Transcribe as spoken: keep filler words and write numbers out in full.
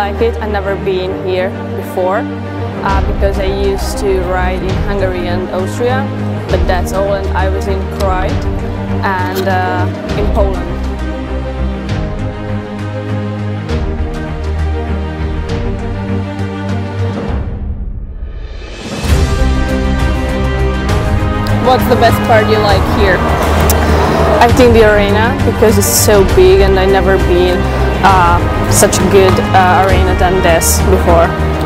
like it. I've never been here before uh, because I used to ride in Hungary and Austria, but that's all, and I was in Croatia and uh, in Poland. What's the best part you like here? I think the arena, because it's so big and I've never been uh, such a good uh, arena than this before.